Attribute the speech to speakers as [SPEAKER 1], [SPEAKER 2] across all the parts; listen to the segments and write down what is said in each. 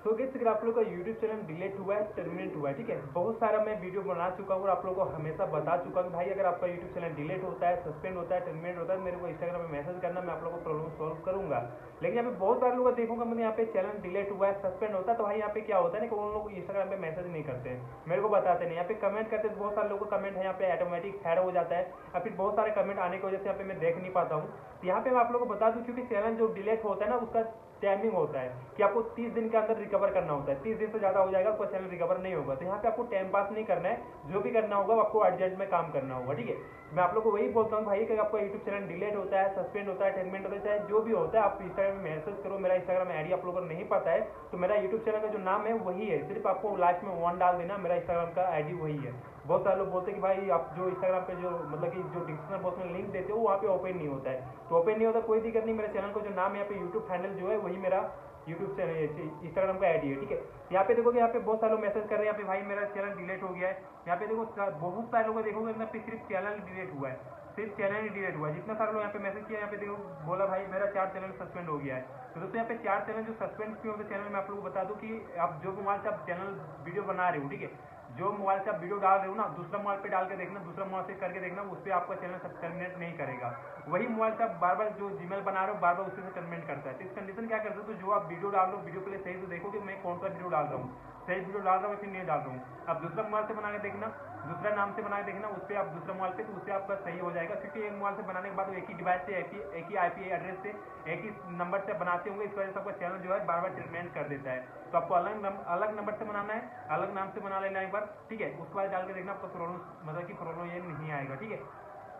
[SPEAKER 1] तो गाइस अगर आप लोग का यूट्यूब चैनल डिलीट हुआ है, टर्मिनेट हुआ है, ठीक है, बहुत सारा मैं वीडियो बना चुका हूँ और आप लोगों को हमेशा बता चुका हूँ कि भाई अगर आपका यूट्यूब चैनल डिलीट होता है, सस्पेंड होता है, टर्मिनेट होता है, मेरे को इंस्टाग्राम में मैसेज करना, मैं आप लोगों को प्रॉब्लम सॉल्व करूंगा। लेकिन यहाँ पे बहुत सारे लोग देखूंगा मैंने यहाँ पे चैनल डिलीट हुआ है, सस्पेंड होता है, तो भाई यहाँ पे क्या होता है ना कि उन लोग इंस्टाग्राम पे मैसेज नहीं करते हैं, मेरे को बताते नहीं, यहाँ पे कमेंट करते हैं, बहुत सारे लोगों का कमेंट है यहाँ पे ऑटोमेटिक हाइड हो जाता है, या फिर बहुत सारे कमेंट आने की वजह से यहाँ पे मैं देख नहीं पाता हूँ। तो यहाँ पे मैं आप लोगों को बता दूं, क्योंकि चैनल जो डिलीट होता है ना उसका टाइमिंग होता है कि आपको 30 दिन के अंदर रिकवर करना होता है, 30 दिन से ज्यादा हो जाएगा आपका चैनल रिकवर नहीं होगा। तो यहाँ पे आपको टाइम पास नहीं करना है, जो भी करना होगा आपको अर्जेंट में काम करना होगा, ठीक है। मैं आप लोग को वही बोलता हूँ भाई कि आपका यूट्यूब चैनल डिलीट होता है, सस्पेंड होता है, टर्मिनेट होता है, चाहे जो भी होता है, आप इंस्टाग्राम में मैसेज करो। मेरा इंस्टाग्राम आईडी आप लोगों को नहीं पता है तो मेरा यूट्यूब चैनल का जो नाम है वही है, सिर्फ आपको लास्ट में 1 डाल देना, मेरा इंस्टाग्राम का आईडी वही है। बहुत सारे लोग बोलते हैं कि भाई आप जो इंस्टाग्राम पे जो मतलब कि जो डिस्क्रिप्शन बॉक्स में लिंक देते हो वहाँ पे ओपन नहीं होता है, तो ओपन नहीं होता कोई दिक्कत नहीं, मेरे चैनल का जो नाम है यहाँ पे यूट्यूब हैंडल जो है वही मेरा यूट्यूब चैनल इंस्टाग्राम का आईडी है, ठीक है। यहाँ पे देखोगे यहाँ पे बहुत सारे लोग मैसेज कर रहे हैं यहाँ पे भाई मेरा चैनल डिलीट हो गया है। यहाँ पे देखो बहुत सारे लोग देखोगे यहाँ पे सिर्फ चैनल डिलीट हुआ है, सिर्फ चैनल ही डिलीट हुआ है। जितना सारे लोग यहाँ पे मैसेज किया यहाँ पे देखो बोला भाई मेरा 4 चैनल सस्पेंड हो गया है। तो दोस्तों यहाँ पे 4 चैनल जो सस्पेंड क्यों होते चैनल में आप लोगों को बता दूं कि आप जो मोबाइल से आप चैनल वीडियो बना रहे हो, ठीक है, जो मोबाइल से आप वीडियो डाल रहे हो ना, दूसरा मोबाइल पे डाल के देखना, दूसरा मोबाइल से करके देखना, उस पर आपका चैनल टर्मिनेट नहीं करेगा। वही मोबाइल से आप बार बार जो जीमेल बना रहे हो बार बार उसी से टर्मिनेट करता है। तो इस कंडीशन क्या करते हो, तो जो आप वीडियो डाल रहे हो वीडियो पहले सही से देखो कि मैं कौन सा वीडियो डाल रहा हूँ, सही वीडियो डाल रहा हूँ फिर नहीं डाल रहा हूँ। आप दूसरा मोबाइल से बना के देखना, दूसरा नाम से बना के देखना, उस पर आप दूसरा मोबाइल पे, तो उससे आपका सही हो जाएगा। क्योंकि एक मोबाइल से बनाने के बाद एक ही डिवाइस से एक ही आईपी एड्रेस से एक ही नंबर से बनाते होंगे, इस वजह से आपका चैनल जो है बार बार टर्मिनेट कर देता है। तो आपको अलग नंबर से बनाना है, अलग नाम से बना लेना एक बार, ठीक है। उसके बाद डाल के देखना, आपको प्रॉब्लम मतलब कि प्रॉब्लम ये नहीं आएगा, ठीक है।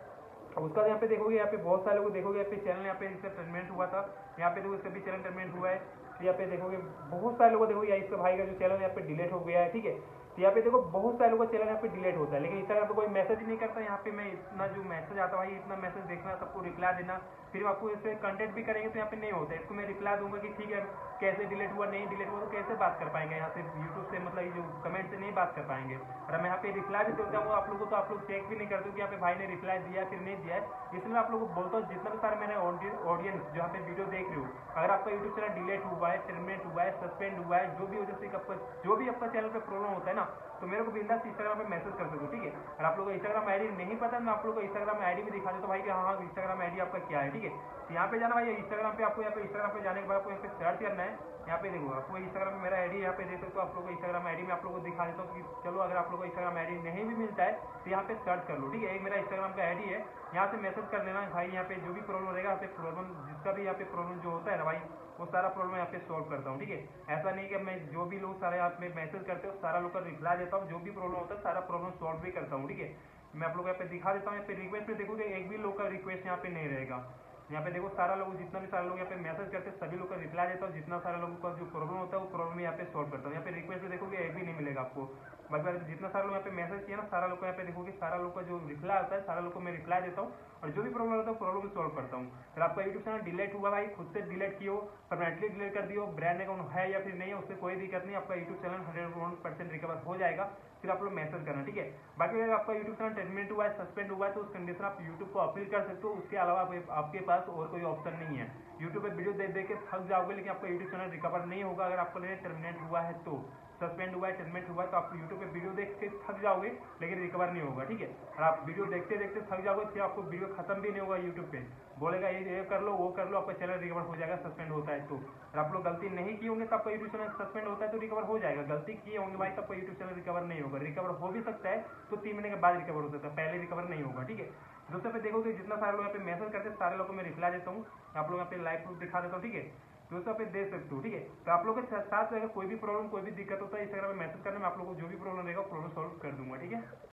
[SPEAKER 1] उसका यहाँ पे देखोगे यहाँ पे बहुत सारे लोग देखोगे यहाँ पे चैनल यहाँ पे इसका टर्मिनेट हुआ था, यहाँ पे देखो इसका भी चैनल टर्मिनेट हुआ है। तो यहाँ पे देखोगे बहुत सारे लोग देखोगे इसका भाई का जो चैनल यहाँ पे डिलीट हो गया है, ठीक है। तो यहाँ पे देखो बहुत सारे लोगों का चैनल यहाँ पे डिलीट होता है, लेकिन इंस्टाग्राम पे कोई मैसेज ही नहीं करता। यहाँ पे मैं इतना जो मैसेज आता है भाई इतना मैसेज देखना, सबको रिप्लाई देना, फिर आपको इसे कंटेंट भी करेंगे तो यहाँ पे नहीं होता है। इसको मैं रिप्लाई दूंगा कि ठीक है कैसे डिलीट हुआ, नहीं डिलीट हुआ, तो कैसे बात कर पाएंगे यहाँ से यूट्यूब से, मतलब जो कमेंट से नहीं बात कर पाएंगे। और मैं यहाँ पे रिप्लाई भी देता हूँ आप लोगों को, तो आप लोग चेक भी नहीं करते हो कि यहाँ पे भाई ने रिप्लाई दिया फिर नहीं दिया है। इसलिए आप लोगों को बोलता हूँ जितना भी सारे मेरे ऑडियंस जो यहाँ पे वीडियो देख रहे हो, अगर आपका यूट्यूब चैनल डिलीट हुआ है, टर्मिनेट हुआ है, सस्पेंड हुआ है, जो भी वजह से आपका जो भी आपका चैनल पे प्रॉब्लम होता है ना, तो मेरे को बिंदास इंस्टाग्राम पे मैसेज कर सकते हो, ठीक है। और आप लोगों को इंस्टाग्राम आईडी नहीं पता, मैं आप लोगों को इंस्टाग्राम आईडी भी दिखा देता हूँ भाई कि हाँ इंस्टाग्राम आईडी आपका क्या है, ठीक है। तो यहाँ पे जाना भाई इंस्टाग्राम पे, आपको यहाँ पे इंस्टाग्राम पे जाने के बाद आपको यहाँ पे सर्च करना है। यहाँ पे देखो आपको इंस्टाग्राम में मेरा आईडी यहाँ पे देख सकते हो, आप लोगों को इंस्टाग्राम आईडी में आप लोगों को दिखा देता हूँ कि चलो अगर आप लोगों को इंस्टाग्राम आईडी नहीं भी मिलता है तो यहाँ पे सर्च कर लो, ठीक है। एक मेरा इंस्टाग्राम का आईडी है, यहाँ से मैसेज कर लेना भाई, यहाँ पे जो भी प्रॉब्लम रहेगा यहाँ पे प्रॉब्लम जिसका भी यहाँ पे प्रॉब्लम जो होता है ना भाई, वो सारा प्रॉब्लम यहाँ पे सॉल्व करता हूँ, ठीक है। ऐसा नहीं कि मैं जो भी लोग सारे आप में मैसेज करते हो सारा लोग का रिप्लाई देता हूँ, जो भी प्रॉब्लम होता है सारा प्रॉब्लम सॉल्व भी करता हूँ, ठीक है। मैं आप लोग यहाँ पे दिखा देता हूँ, यहाँ पे रिक्वेस्ट पे देखोगे एक भी लोग का रिक्वेस्ट यहाँ पे नहीं रहेगा। यहाँ पे देखो सारा लोग जितना भी सारे लोग यहाँ पे मैसेज करते हैं सभी लोग का रिप्लाई देता हूँ, जितना सारे लोगों का जो प्रॉब्लम होता है वो प्रॉब्लम यहाँ पे सॉल्व करता हूँ। यहाँ पे रिक्वेस्ट पे देखोगे एक भी नहीं मिलेगा आपको, बाकी जितना सारे लोग यहाँ पे मैसेज किया ना सारा लोग को यहाँ पे देखोगे सारा लोग का जो रिप्लाई आता है सारा लोग को मैं रिप्लाई देता हूँ, और जो भी प्रॉब्लम होता है प्रॉब्लम सॉल्व करता हूँ। फिर आपका यूट्यूब चैनल डिलीट हुआ भाई, खुद से डिलीट किया, परमानेंटली डिलीट कर दियो, ब्रांड अकाउंट है या फिर नहीं है उससे कोई दिक्कत नहीं, आपका यूट्यूब चैनल 100% रिकवर हो जाएगा। फिर आप लोग मैसेज करना, ठीक है। बाकी अगर आपका यूट्यूब चैनल टर्मिनेट हुआ है, सस्पेंड हुआ है, तो उस कंडीशन आप यूट्यूब को अपील कर सकते हो, उसके अलावा आपके पास और कोई ऑप्शन नहीं है। यूट्यूब पे वीडियो देख देख के थक जाओगे, लेकिन आपका यूट्यूब चैनल रिकवर नहीं होगा। अगर आपको टर्मिनेट हुआ है तो सस्पेंड हुआ है, टर्मिनेट हुआ है, तो आप यूट्यूब पे वीडियो देख के थक जाओगे लेकिन रिकवर नहीं होगा, ठीक है। और आप वीडियो देखते देखते थक जाओगे, फिर आपको वीडियो खत्म भी नहीं होगा, यूट्यूब पे बोलेगा ये कर लो वो कर लो, आपका चैनल रिकवर हो जाएगा सस्पेंड होता है तो। और आप लोग गलती नहीं किए होंगे तो आपका यूट्यूब चैनल सस्पेंड होता है तो रिकवर हो जाएगा, गलती किए होंगे भाई तो आपका यूट्यूब चैनल रिकवर नहीं होगा। रिकवर हो भी सकता है तो 3 महीने के बाद रिकवर हो सकता है, पहले रिकवर नहीं होगा, ठीक है। दोस्तों पे देखोगे जितना सारे लोग यहाँ पे मैसेज करते हैं सारे लोगों को मैं रिप्लाई देता हूँ, आप लोग यहाँ पे लाइव प्रूफ दिखा देता हूँ, ठीक है। दोस्तों पे दे सकते हो, ठीक है। तो आप लोग के साथ अगर कोई भी प्रॉब्लम कोई भी दिक्कत होता है इंस्टाग्राम में मैसेज करने में, आप लोगों को जो भी प्रॉब्लम रहेगा प्रॉब्लम सॉल्व कर दूंगा, ठीक है।